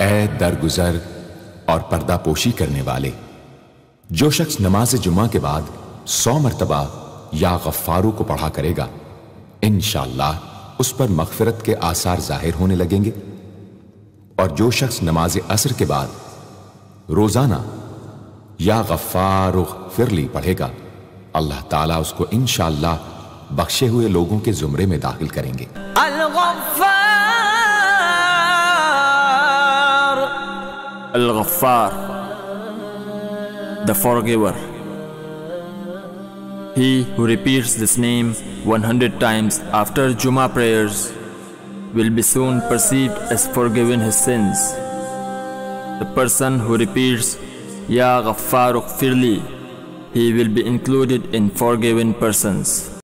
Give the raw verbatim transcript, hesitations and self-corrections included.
اے درگزر اور پردہ پوشی کرنے والے، جو شخص نماز جمعہ کے بعد سو مرتبہ یا غفارو کو پڑھا کرے گا، انشاءاللہ اس پر مغفرت کے آثار ظاہر ہونے لگیں گے۔ اور جو شخص نماز عصر کے بعد روزانہ یا غفار اغفر لی پڑھے گا، اللہ تعالیٰ اس کو انشاءاللہ بخشے ہوئے لوگوں کے زمرے میں داخل کریں گے۔ الغفار Al-Ghaffar, the forgiver. He who repeats this name one hundred times after Jummah prayers will be soon perceived as forgiven his sins. The person who repeats Ya Ghaffar Ughfirli, he will be included in forgiven persons.